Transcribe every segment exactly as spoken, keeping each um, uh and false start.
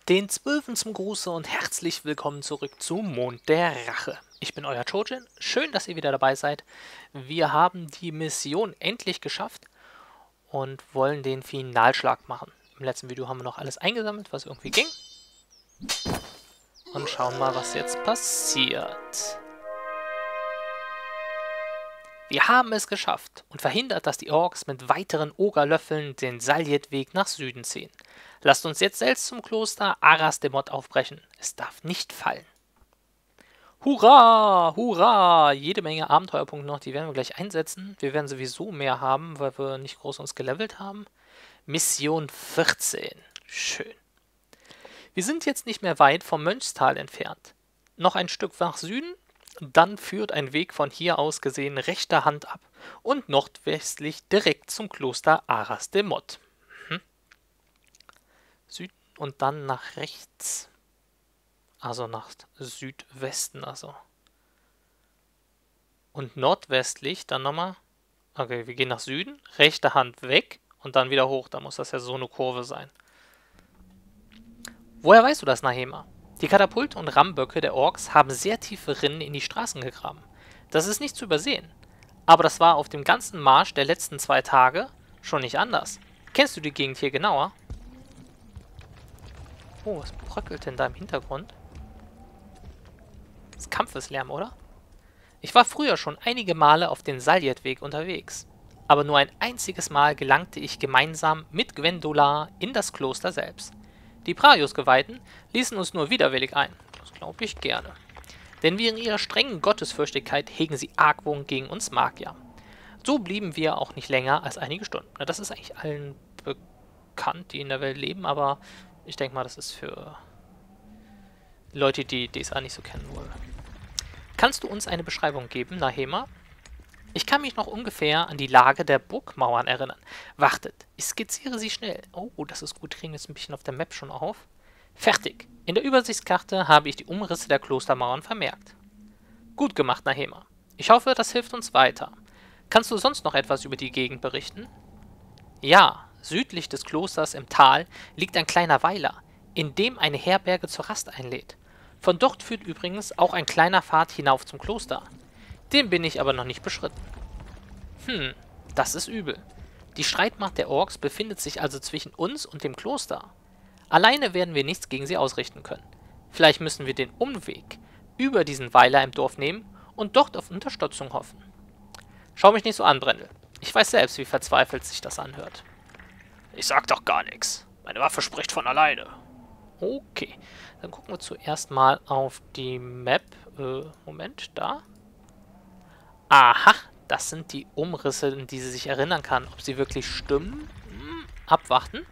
Den Zwölfen zum Gruße und herzlich willkommen zurück zu Mond der Rache. Ich bin euer Chojin, schön, dass ihr wieder dabei seid. Wir haben die Mission endlich geschafft und wollen den Finalschlag machen. Im letzten Video haben wir noch alles eingesammelt, was irgendwie ging. Und schauen mal, was jetzt passiert. Wir haben es geschafft und verhindert, dass die Orks mit weiteren Ogerlöffeln den Saljed-Weg nach Süden ziehen. Lasst uns jetzt selbst zum Kloster Aras-Demot aufbrechen. Es darf nicht fallen. Hurra! Hurra! Jede Menge Abenteuerpunkte noch, die werden wir gleich einsetzen. Wir werden sowieso mehr haben, weil wir nicht groß uns gelevelt haben. Mission vierzehn. Schön. Wir sind jetzt nicht mehr weit vom Mönchstal entfernt. Noch ein Stück nach Süden, dann führt ein Weg von hier aus gesehen rechter Hand ab und nordwestlich direkt zum Kloster Aras-Demot. Hm. Süden und dann nach rechts. Also nach Südwesten, also. Und nordwestlich dann nochmal. Okay, wir gehen nach Süden, rechte Hand weg und dann wieder hoch. Da muss das ja so eine Kurve sein. Woher weißt du das, Nahema? Die Katapulte und Rammböcke der Orks haben sehr tiefe Rinnen in die Straßen gegraben. Das ist nicht zu übersehen. Aber das war auf dem ganzen Marsch der letzten zwei Tage schon nicht anders. Kennst du die Gegend hier genauer? Oh, was bröckelt denn da im Hintergrund? Das ist Kampfeslärm, oder? Ich war früher schon einige Male auf den Saljed-Weg unterwegs. Aber nur ein einziges Mal gelangte ich gemeinsam mit Gwendola in das Kloster selbst. Die Praios-Geweihten ließen uns nur widerwillig ein. Das glaube ich gerne. Denn wegen ihrer strengen Gottesfürchtigkeit hegen sie Argwohn gegen uns Magier. So blieben wir auch nicht länger als einige Stunden. Na, das ist eigentlich allen bekannt, die in der Welt leben, aber ich denke mal, das ist für Leute, die D S A nicht so kennen wollen. Kannst du uns eine Beschreibung geben, Nahema? Ich kann mich noch ungefähr an die Lage der Burgmauern erinnern. Wartet, ich skizziere sie schnell. Oh, das ist gut, kriegen wir jetzt ein bisschen auf der Map schon auf. Fertig. In der Übersichtskarte habe ich die Umrisse der Klostermauern vermerkt. Gut gemacht, Nahema. Ich hoffe, das hilft uns weiter. Kannst du sonst noch etwas über die Gegend berichten? Ja, südlich des Klosters im Tal liegt ein kleiner Weiler, in dem eine Herberge zur Rast einlädt. Von dort führt übrigens auch ein kleiner Pfad hinauf zum Kloster. Den bin ich aber noch nicht beschritten. Hm, das ist übel. Die Streitmacht der Orks befindet sich also zwischen uns und dem Kloster. Alleine werden wir nichts gegen sie ausrichten können. Vielleicht müssen wir den Umweg über diesen Weiler im Dorf nehmen und dort auf Unterstützung hoffen. Schau mich nicht so an, Brendel. Ich weiß selbst, wie verzweifelt sich das anhört. Ich sag doch gar nichts. Meine Waffe spricht von alleine. Okay, dann gucken wir zuerst mal auf die Map. Äh, Moment, da. Aha, das sind die Umrisse, an die sie sich erinnern kann. Ob sie wirklich stimmen? Hm, abwarten.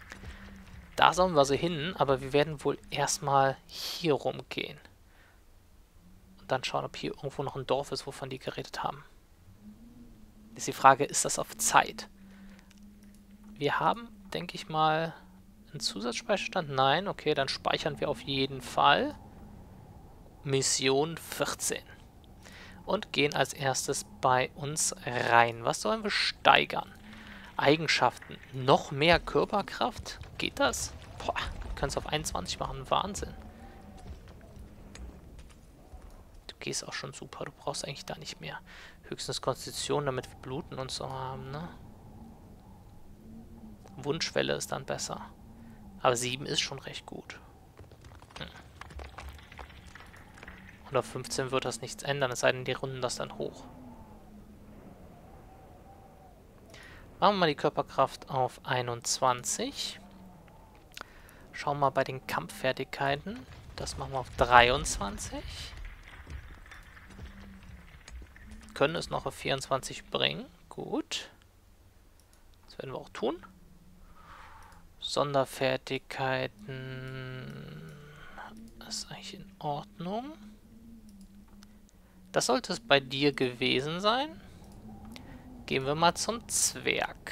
Da sollen wir sie hin, aber wir werden wohl erstmal hier rumgehen. Und dann schauen, ob hier irgendwo noch ein Dorf ist, wovon die geredet haben. Ist die Frage, ist das auf Zeit? Wir haben, denke ich mal, einen Zusatzspeicherstand. Nein, okay, dann speichern wir auf jeden Fall Mission vierzehn. Und gehen als erstes bei uns rein. Was sollen wir steigern? Eigenschaften. Noch mehr Körperkraft? Geht das? Boah, wir können es auf einundzwanzig machen. Wahnsinn. Du gehst auch schon super. Du brauchst eigentlich da nicht mehr. Höchstens Konstitution, damit wir Bluten und so haben, ne? Wunschwelle ist dann besser. Aber sieben ist schon recht gut. Hm. Und auf fünfzehn wird das nichts ändern, es sei denn, die runden das dann hoch. Machen wir mal die Körperkraft auf einundzwanzig. Schauen wir mal bei den Kampffertigkeiten. Das machen wir auf dreiundzwanzig. Können es noch auf vierundzwanzig bringen. Gut. Das werden wir auch tun. Sonderfertigkeiten. Das ist eigentlich in Ordnung. Das sollte es bei dir gewesen sein. Gehen wir mal zum Zwerg.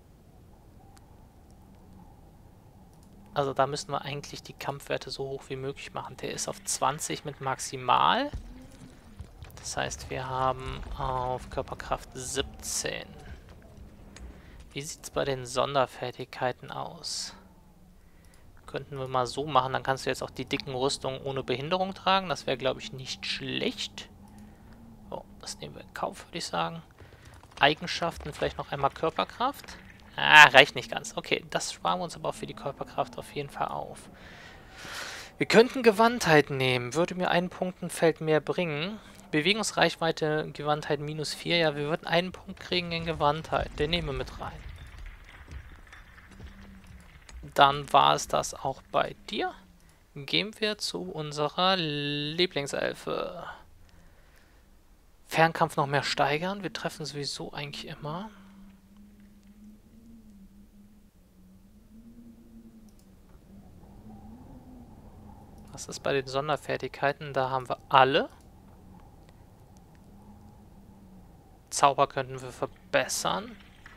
Also da müssen wir eigentlich die Kampfwerte so hoch wie möglich machen. Der ist auf zwanzig mit Maximal. Das heißt, wir haben auf Körperkraft siebzehn. Wie sieht es bei den Sonderfertigkeiten aus? Könnten wir mal so machen. Dann kannst du jetzt auch die dicken Rüstungen ohne Behinderung tragen. Das wäre, glaube ich, nicht schlecht. So, das nehmen wir in Kauf, würde ich sagen. Eigenschaften, vielleicht noch einmal Körperkraft. Ah, reicht nicht ganz. Okay, das sparen wir uns aber auch für die Körperkraft auf jeden Fall auf. Wir könnten Gewandtheit nehmen. Würde mir einen Punkt ein Feld mehr bringen. Bewegungsreichweite, Gewandtheit minus vier. Ja, wir würden einen Punkt kriegen in Gewandtheit. Den nehmen wir mit rein. Dann war es das auch bei dir. Gehen wir zu unserer Lieblingselfe. Fernkampf noch mehr steigern. Wir treffen sowieso eigentlich immer. Was ist bei den Sonderfertigkeiten? Da haben wir alle. Zauber könnten wir verbessern.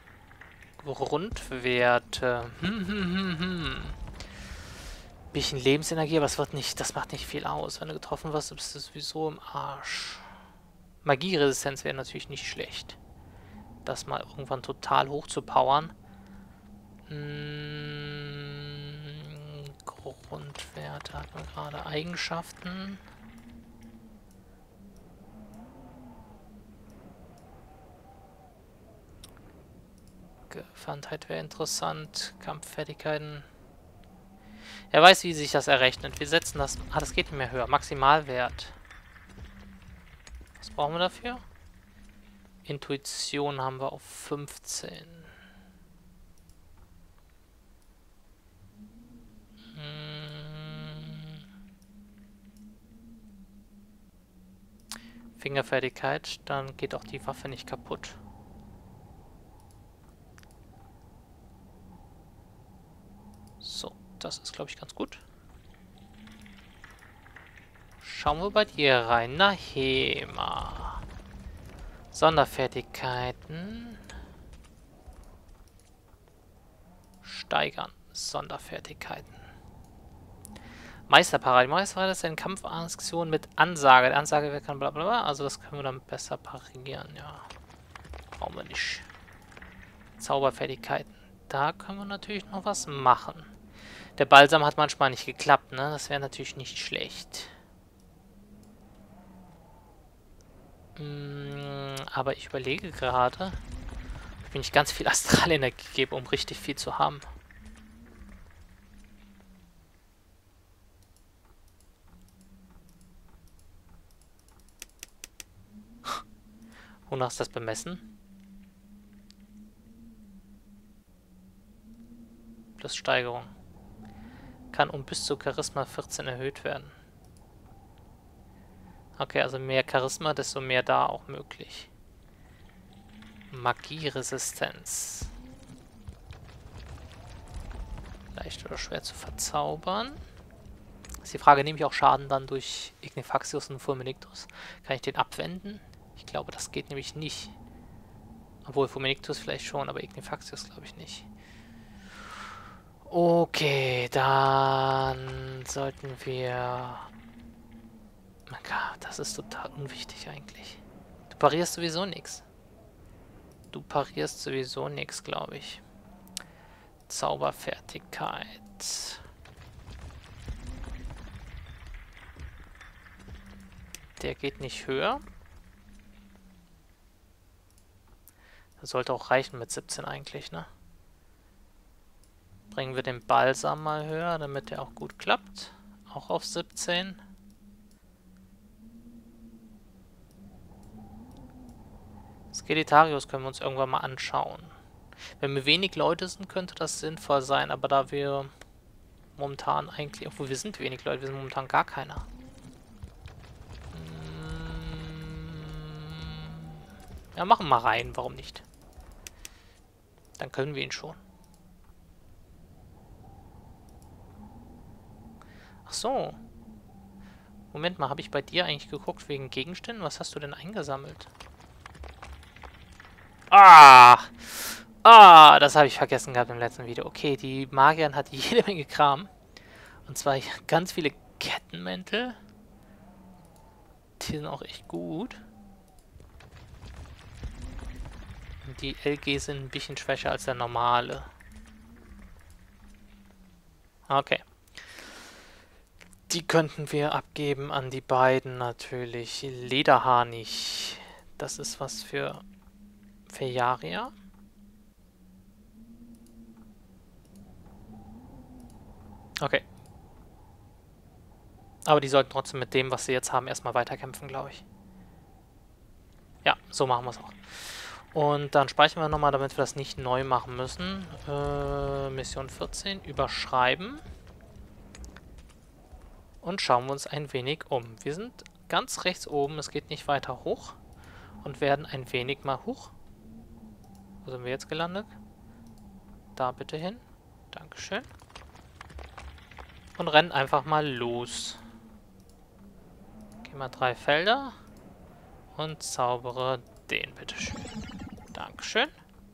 Grundwerte. Hm, hm, hm, hm. Bisschen Lebensenergie, aber das wird nicht, das macht nicht viel aus. Wenn du getroffen wirst, bist du sowieso im Arsch. Magieresistenz wäre natürlich nicht schlecht. Das mal irgendwann total hoch zu powern. Hm, Grundwerte hat man gerade. Eigenschaften. Gewandtheit wäre interessant. Kampffertigkeiten. Er weiß, wie sich das errechnet. Wir setzen das... Ah, das geht nicht mehr höher. Maximalwert. Was brauchen wir dafür? Intuition haben wir auf fünfzehn. Hm. Fingerfertigkeit. Dann geht auch die Waffe nicht kaputt. So, das ist, glaube ich, ganz gut. Schauen wir bei dir rein. Na, Hema. Sonderfertigkeiten. Steigern. Sonderfertigkeiten. Meisterparade. Meisterparade ist eine Kampfaktion mit Ansage. Die Ansage kann bla bla bla. Also das können wir dann besser parieren, ja. Brauchen wir nicht. Zauberfertigkeiten. Da können wir natürlich noch was machen. Der Balsam hat manchmal nicht geklappt, ne? Das wäre natürlich nicht schlecht. Mm, aber ich überlege gerade, ob ich mir nicht ganz viel Astralenergie gebe, um richtig viel zu haben. Wonach ist das bemessen? Plus Steigerung. Kann um bis zu Charisma vierzehn erhöht werden. Okay, also mehr Charisma, desto mehr da auch möglich. Magieresistenz. Leicht oder schwer zu verzaubern. Ist die Frage, nehme ich auch Schaden dann durch Ignifaxius und Fulminictus? Kann ich den abwenden? Ich glaube, das geht nämlich nicht. Obwohl Fulminictus vielleicht schon, aber Ignifaxius glaube ich nicht. Okay, dann sollten wir... Mein Gott, das ist total unwichtig eigentlich. Du parierst sowieso nichts. Du parierst sowieso nichts, glaube ich. Zauberfertigkeit. Der geht nicht höher. Das sollte auch reichen mit siebzehn eigentlich, ne? Bringen wir den Balsam mal höher, damit der auch gut klappt. Auch auf siebzehn. Skeletarius können wir uns irgendwann mal anschauen. Wenn wir wenig Leute sind, könnte das sinnvoll sein, aber da wir momentan eigentlich... Obwohl, wir sind wenig Leute, wir sind momentan gar keiner. Ja, machen wir mal rein, warum nicht? Dann können wir ihn schon. Ach so. Moment mal, habe ich bei dir eigentlich geguckt wegen Gegenständen? Was hast du denn eingesammelt? Ah! Ah, das habe ich vergessen gehabt im letzten Video. Okay, die Magierin hat jede Menge Kram. Und zwar ganz viele Kettenmäntel. Die sind auch echt gut. Und die L G sind ein bisschen schwächer als der normale. Okay. Die könnten wir abgeben an die beiden natürlich. Lederharnig. Das ist was für Fejaria. Okay. Aber die sollten trotzdem mit dem, was sie jetzt haben, erstmal weiterkämpfen, glaube ich. Ja, so machen wir es auch. Und dann speichern wir nochmal, damit wir das nicht neu machen müssen. Äh, Mission vierzehn, überschreiben. Und schauen wir uns ein wenig um. Wir sind ganz rechts oben, es geht nicht weiter hoch. Und werden ein wenig mal hoch. Wo sind wir jetzt gelandet? Da bitte hin. Dankeschön. Und rennen einfach mal los. Geh mal drei Felder. Und zaubere den, bitteschön. Dankeschön.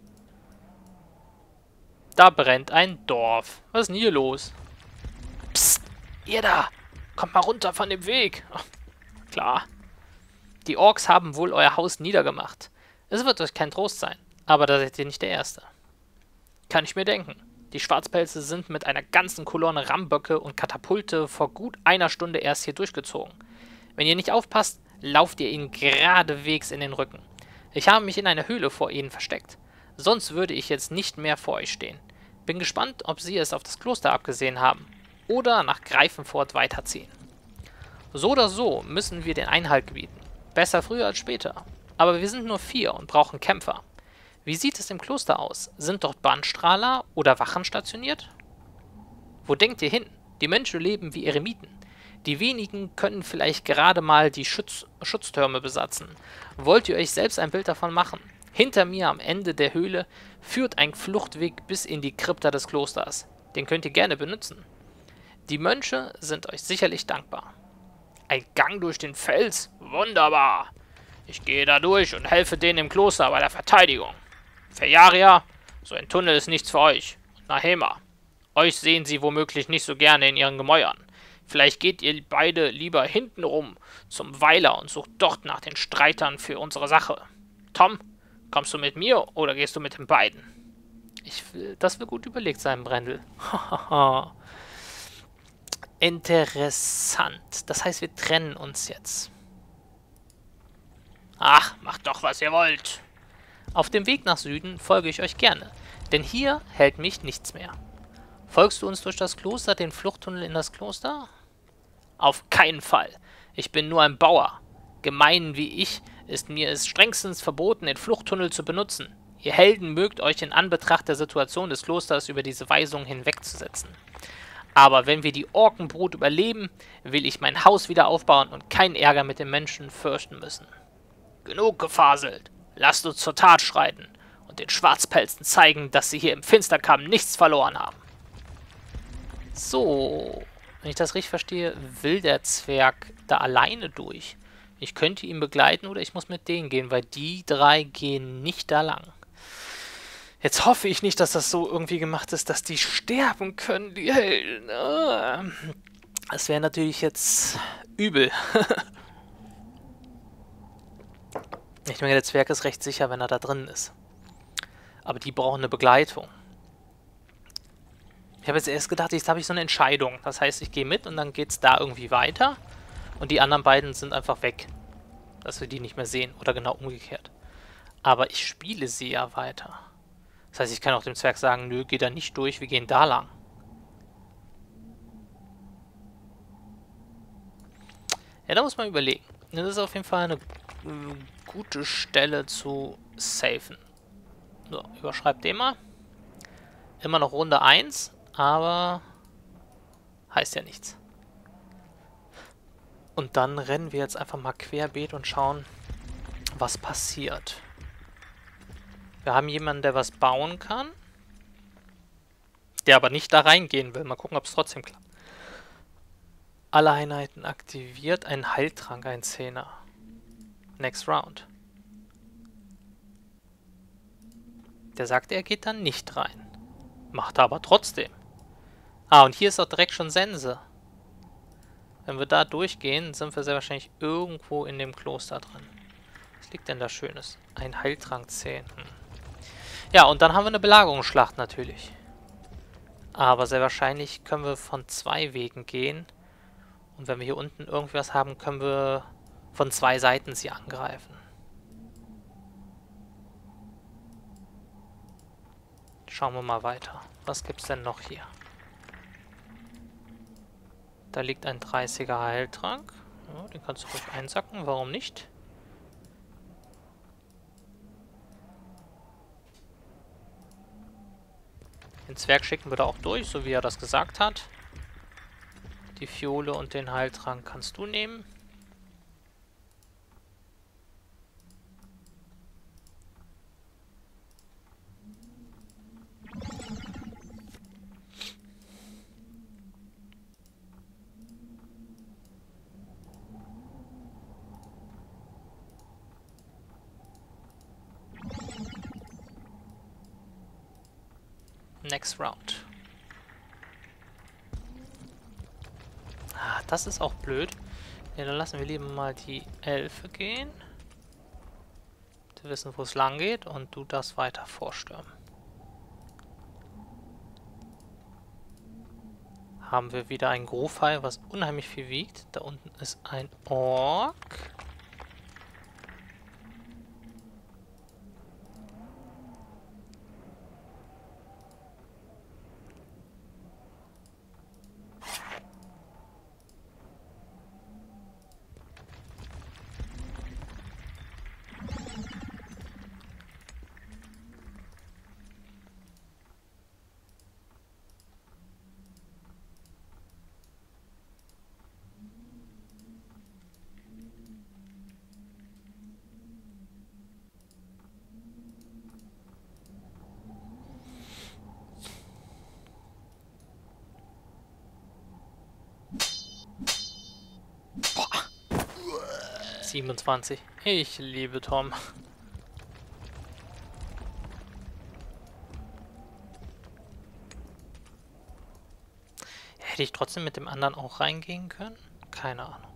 Da brennt ein Dorf. Was ist denn hier los? Psst, ihr da! Kommt mal runter von dem Weg. Oh, klar. Die Orks haben wohl euer Haus niedergemacht. Es wird euch kein Trost sein. Aber da seid ihr nicht der Erste. Kann ich mir denken. Die Schwarzpelze sind mit einer ganzen Kolonne Ramböcke und Katapulte vor gut einer Stunde erst hier durchgezogen. Wenn ihr nicht aufpasst, lauft ihr ihnen geradewegs in den Rücken. Ich habe mich in einer Höhle vor ihnen versteckt. Sonst würde ich jetzt nicht mehr vor euch stehen. Bin gespannt, ob sie es auf das Kloster abgesehen haben. Oder nach Greifenfurt weiterziehen. So oder so müssen wir den Einhalt gebieten. Besser früher als später. Aber wir sind nur vier und brauchen Kämpfer. Wie sieht es im Kloster aus? Sind dort Bahnstrahler oder Wachen stationiert? Wo denkt ihr hin? Die Menschen leben wie Eremiten. Die wenigen können vielleicht gerade mal die Schutz Schutztürme besatzen. Wollt ihr euch selbst ein Bild davon machen? Hinter mir am Ende der Höhle führt ein Fluchtweg bis in die Krypta des Klosters. Den könnt ihr gerne benutzen. Die Mönche sind euch sicherlich dankbar. Ein Gang durch den Fels? Wunderbar! Ich gehe da durch und helfe denen im Kloster bei der Verteidigung. Fejaria, so ein Tunnel ist nichts für euch. Und Nahema, euch sehen sie womöglich nicht so gerne in ihren Gemäuern. Vielleicht geht ihr beide lieber hintenrum zum Weiler und sucht dort nach den Streitern für unsere Sache. Tom, kommst du mit mir oder gehst du mit den beiden? Ich will, das wird gut überlegt sein, Brendel. Hahaha. Interessant. Das heißt, wir trennen uns jetzt. Ach, macht doch, was ihr wollt. Auf dem Weg nach Süden folge ich euch gerne, denn hier hält mich nichts mehr. Folgst du uns durch das Kloster, den Fluchttunnel in das Kloster? Auf keinen Fall. Ich bin nur ein Bauer. Gemeinen wie ich ist mir es strengstens verboten, den Fluchttunnel zu benutzen. Ihr Helden mögt euch in Anbetracht der Situation des Klosters über diese Weisung hinwegzusetzen. Aber wenn wir die Orkenbrut überleben, will ich mein Haus wieder aufbauen und keinen Ärger mit den Menschen fürchten müssen. Genug gefaselt. Lasst uns zur Tat schreiten und den Schwarzpelzen zeigen, dass sie hier im Finsterkamm nichts verloren haben. So, wenn ich das richtig verstehe, will der Zwerg da alleine durch. Ich könnte ihn begleiten oder ich muss mit denen gehen, weil die drei gehen nicht da lang. Jetzt hoffe ich nicht, dass das so irgendwie gemacht ist, dass die sterben können, die Helden. Das wäre natürlich jetzt übel. Ich denke, der Zwerg ist recht sicher, wenn er da drin ist. Aber die brauchen eine Begleitung. Ich habe jetzt erst gedacht, jetzt habe ich so eine Entscheidung. Das heißt, ich gehe mit und dann geht es da irgendwie weiter. Und die anderen beiden sind einfach weg. Dass wir die nicht mehr sehen. Oder genau umgekehrt. Aber ich spiele sie ja weiter. Das heißt, ich kann auch dem Zwerg sagen, nö, geh da nicht durch, wir gehen da lang. Ja, da muss man überlegen. Das ist auf jeden Fall eine äh, gute Stelle zu safen. So, überschreibt den mal. Immer noch Runde eins, aber heißt ja nichts. Und dann rennen wir jetzt einfach mal querbeet und schauen, was passiert. Wir haben jemanden, der was bauen kann, der aber nicht da reingehen will. Mal gucken, ob es trotzdem klappt. Alle Einheiten aktiviert. Ein Heiltrank, ein Zehner. Next round. Der sagt, er geht dann nicht rein. Macht er aber trotzdem. Ah, und hier ist auch direkt schon Sense. Wenn wir da durchgehen, sind wir sehr wahrscheinlich irgendwo in dem Kloster drin. Was liegt denn da Schönes? Ein Heiltrank zehn. Hm. Ja, und dann haben wir eine Belagerungsschlacht natürlich. Aber sehr wahrscheinlich können wir von zwei Wegen gehen. Und wenn wir hier unten irgendwas haben, können wir von zwei Seiten sie angreifen. Schauen wir mal weiter. Was gibt's denn noch hier? Da liegt ein dreißiger Heiltrank. Ja, den kannst du ruhig einsacken, warum nicht? Den Zwerg schicken wir da auch durch, so wie er das gesagt hat. Die Fiole und den Heiltrank kannst du nehmen. Next round. Ah, das ist auch blöd. Ja, dann lassen wir lieber mal die Elfe gehen. Die wissen, wo es lang geht und du das weiter vorstürmen. Haben wir wieder ein Grufei, was unheimlich viel wiegt. Da unten ist ein Ork. siebenundzwanzig. Ich liebe Tom. Hätte ich trotzdem mit dem anderen auch reingehen können? Keine Ahnung.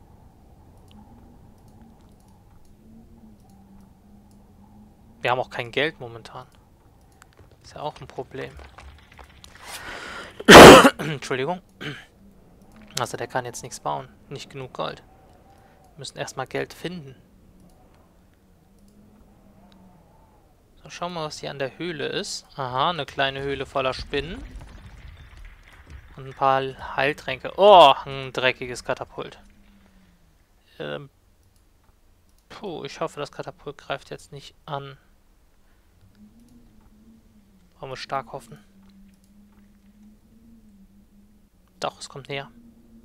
Wir haben auch kein Geld momentan. Ist ja auch ein Problem. Entschuldigung. Also der kann jetzt nichts bauen. Nicht genug Gold. Wir müssen erstmal Geld finden. So, schauen wir mal, was hier an der Höhle ist. Aha, eine kleine Höhle voller Spinnen. Und ein paar Heiltränke. Oh, ein dreckiges Katapult. Ähm, puh, ich hoffe, das Katapult greift jetzt nicht an. Wollen wir stark hoffen. Doch, es kommt näher.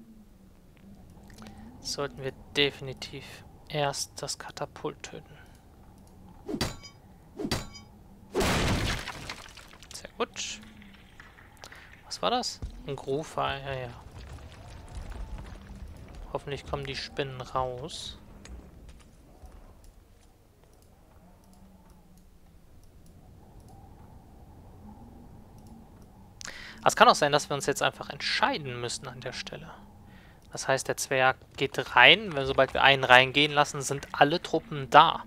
Sollten wir definitiv erst das Katapult töten. Sehr gut. Was war das? Ein Grufei, ja, ja. Hoffentlich kommen die Spinnen raus. Es kann auch sein, dass wir uns jetzt einfach entscheiden müssen an der Stelle. Das heißt, der Zwerg geht rein. Weil sobald wir einen reingehen lassen, sind alle Truppen da.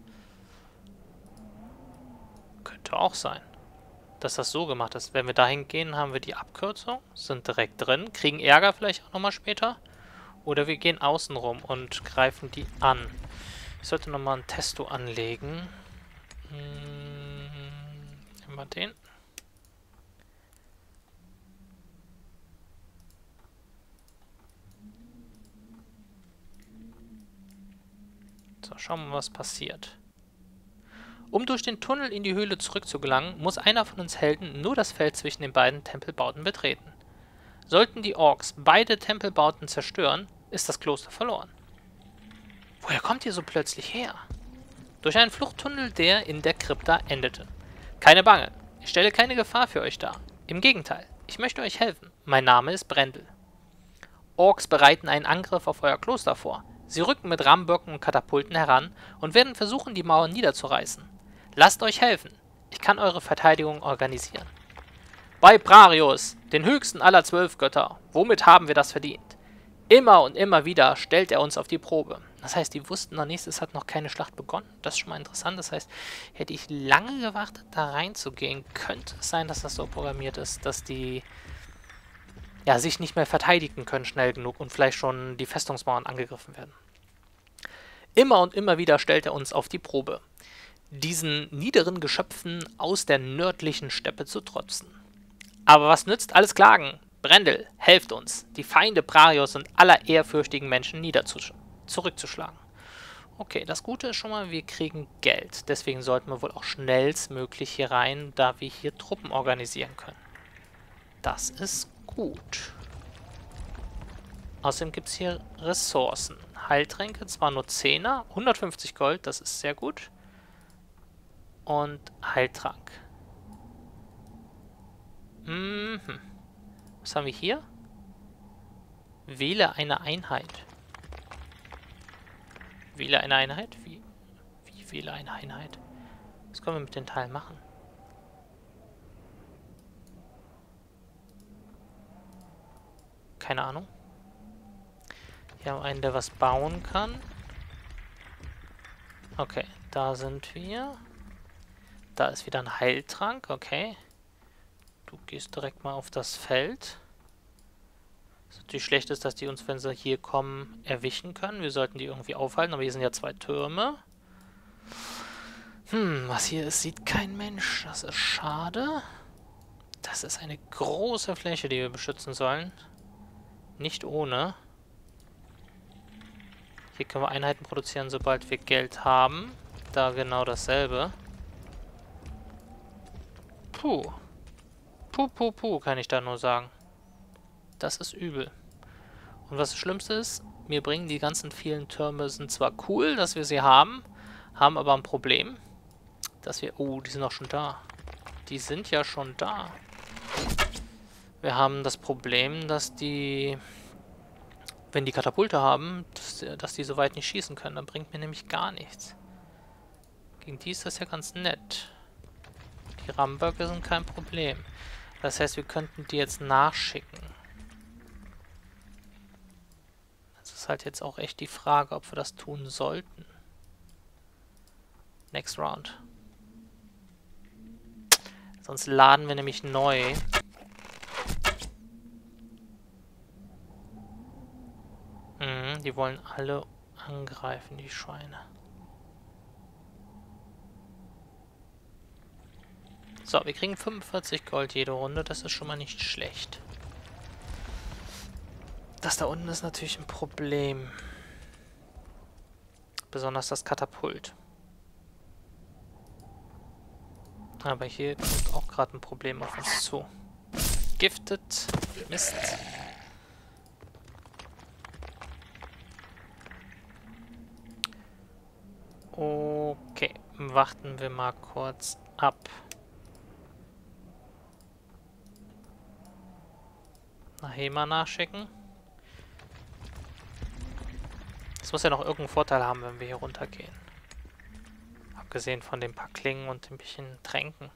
Könnte auch sein, dass das so gemacht ist. Wenn wir dahin gehen, haben wir die Abkürzung, sind direkt drin, kriegen Ärger vielleicht auch nochmal später. Oder wir gehen außen rum und greifen die an. Ich sollte nochmal ein Testo anlegen. Hm, nehmen wir den. So, schauen wir mal, was passiert. Um durch den Tunnel in die Höhle zurückzugelangen, muss einer von uns Helden nur das Feld zwischen den beiden Tempelbauten betreten. Sollten die Orks beide Tempelbauten zerstören, ist das Kloster verloren. Woher kommt ihr so plötzlich her? Durch einen Fluchttunnel, der in der Krypta endete. Keine Bange, ich stelle keine Gefahr für euch dar. Im Gegenteil, ich möchte euch helfen. Mein Name ist Brendel. Orks bereiten einen Angriff auf euer Kloster vor. Sie rücken mit Rammböcken und Katapulten heran und werden versuchen, die Mauern niederzureißen. Lasst euch helfen. Ich kann eure Verteidigung organisieren. Bei Brarius, den höchsten aller zwölf Götter, womit haben wir das verdient? Immer und immer wieder stellt er uns auf die Probe. Das heißt, die wussten noch nicht, es hat noch keine Schlacht begonnen. Das ist schon mal interessant. Das heißt, hätte ich lange gewartet, da reinzugehen, könnte es sein, dass das so programmiert ist, dass die ja, sich nicht mehr verteidigen können schnell genug und vielleicht schon die Festungsmauern angegriffen werden. Immer und immer wieder stellt er uns auf die Probe, diesen niederen Geschöpfen aus der nördlichen Steppe zu trotzen. Aber was nützt alles Klagen? Brendel, helft uns, die Feinde Prarios und aller ehrfürchtigen Menschen zurückzuschlagen. Okay, das Gute ist schon mal, wir kriegen Geld. Deswegen sollten wir wohl auch schnellstmöglich hier rein, da wir hier Truppen organisieren können. Das ist gut. Außerdem gibt es hier Ressourcen. Heiltränke, zwar nur zehner, hundertfünfzig Gold, das ist sehr gut. Und Heiltrank. Mhm. Was haben wir hier? Wähle eine Einheit. Wähle eine Einheit? Wie? Wie wähle eine Einheit? Was können wir mit den Teilen machen? Keine Ahnung. Hier haben wir einen, der was bauen kann. Okay, da sind wir. Da ist wieder ein Heiltrank, okay. Du gehst direkt mal auf das Feld. Was natürlich schlecht ist, dass die uns, wenn sie hier kommen, erwischen können. Wir sollten die irgendwie aufhalten, aber hier sind ja zwei Türme. Hm, was hier ist, sieht kein Mensch. Das ist schade. Das ist eine große Fläche, die wir beschützen sollen. Nicht ohne. Hier können wir Einheiten produzieren, sobald wir Geld haben. Da genau dasselbe. Puh. Puh, puh, puh, kann ich da nur sagen. Das ist übel. Und was das Schlimmste ist, mir bringen die ganzen vielen Türme, sind zwar cool, dass wir sie haben, haben aber ein Problem, dass wir... Oh, die sind auch schon da. Die sind ja schon da. Wir haben das Problem, dass die... Wenn die Katapulte haben, dass, dass die so weit nicht schießen können. Dann bringt mir nämlich gar nichts. Gegen die ist das ja ganz nett. Die Rammböcke sind kein Problem. Das heißt, wir könnten die jetzt nachschicken. Das ist halt jetzt auch echt die Frage, ob wir das tun sollten. Next round. Sonst laden wir nämlich neu. Mhm, die wollen alle angreifen, die Schweine. So, wir kriegen fünfundvierzig Gold jede Runde, das ist schon mal nicht schlecht. Das da unten ist natürlich ein Problem. Besonders das Katapult. Aber hier kommt auch gerade ein Problem auf uns zu. Giftet. Mist. Okay, warten wir mal kurz ab. Nach Hema nachschicken. Das muss ja noch irgendeinen Vorteil haben, wenn wir hier runtergehen. Abgesehen von den paar Klingen und ein bisschen Tränken.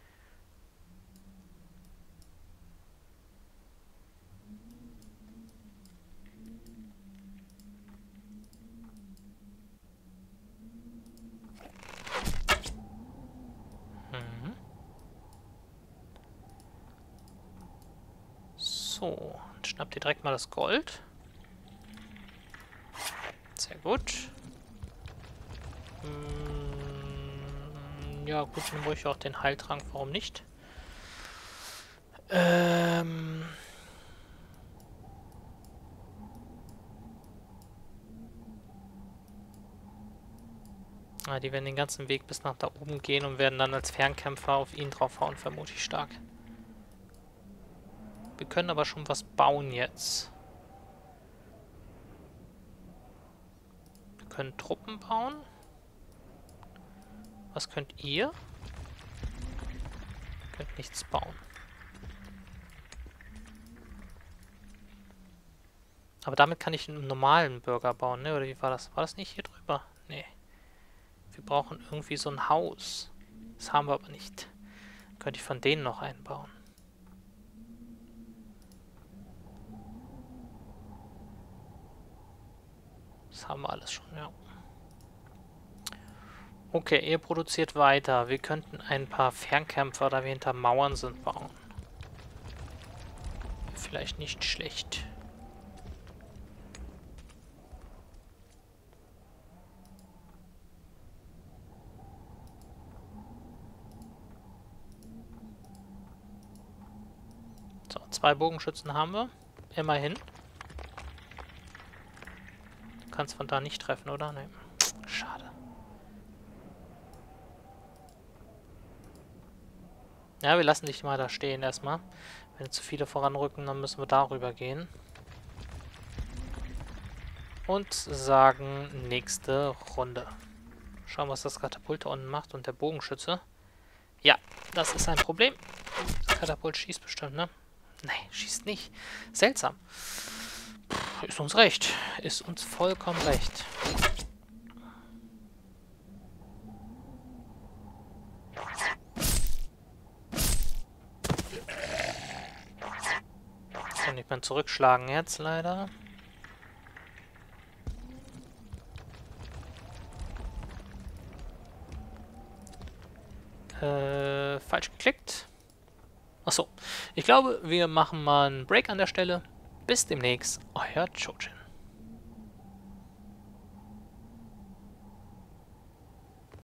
Mhm. So, dann schnappt ihr direkt mal das Gold. Sehr gut. Hm, ja gut, dann brauche ich auch den Heiltrank, warum nicht? Ähm... Ah, die werden den ganzen Weg bis nach da oben gehen und werden dann als Fernkämpfer auf ihn draufhauen, vermute ich stark. Wir können aber schon was bauen jetzt. Wir können Truppen bauen. Was könnt ihr? Ihr könnt nichts bauen. Aber damit kann ich einen normalen Bürger bauen, ne? Oder wie war das? War das nicht hier drüber? Nee. Wir brauchen irgendwie so ein Haus. Das haben wir aber nicht. Könnte ich von denen noch einbauen. Das haben wir alles schon, ja. Okay, ihr produziert weiter. Wir könnten ein paar Fernkämpfer, da wir hinter Mauern sind, bauen. vielleicht nicht schlecht. So, zwei Bogenschützen haben wir. Immerhin. Du kannst von da nicht treffen, oder? Nee. Schade. Ja, wir lassen dich mal da stehen erstmal. Wenn zu viele voranrücken, dann müssen wir darüber gehen. Und sagen, nächste Runde. Schauen, was das Katapult da unten macht und der Bogenschütze. Ja, das ist ein Problem. Das Katapult schießt bestimmt, ne? Nee, schießt nicht. Seltsam. Puh, ist uns recht. Ist uns vollkommen recht. Kann nicht mehr zurückschlagen jetzt, leider. Äh, falsch geklickt. Achso. Ich glaube, wir machen mal einen Break an der Stelle. Bis demnächst. Euer Chojin.